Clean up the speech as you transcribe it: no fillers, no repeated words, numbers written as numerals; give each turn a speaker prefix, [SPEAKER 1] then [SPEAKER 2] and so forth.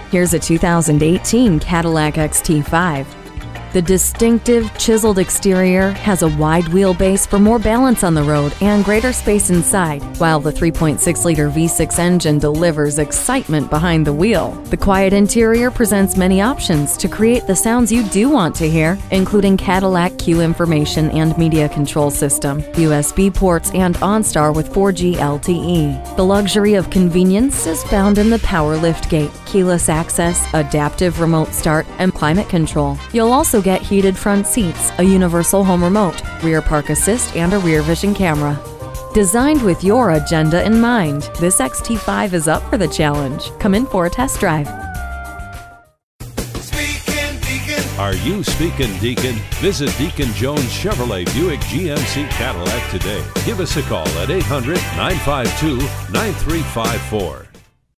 [SPEAKER 1] Here's a 2018 Cadillac XT5. The distinctive, chiseled exterior has a wide wheelbase for more balance on the road and greater space inside, while the 3.6-liter V6 engine delivers excitement behind the wheel. The quiet interior presents many options to create the sounds you do want to hear, including Cadillac Q information and media control system, USB ports, and OnStar with 4G LTE. The luxury of convenience is found in the power liftgate, keyless access, adaptive remote start, and climate control. You'll also get heated front seats, a universal home remote, rear park assist, and a rear vision camera. Designed with your agenda in mind, this XT5 is up for the challenge. Come in for a test drive.
[SPEAKER 2] Are you speaking Deacon? Visit Deacon Jones Chevrolet Buick GMC Cadillac today. Give us a call at 800-952-9354.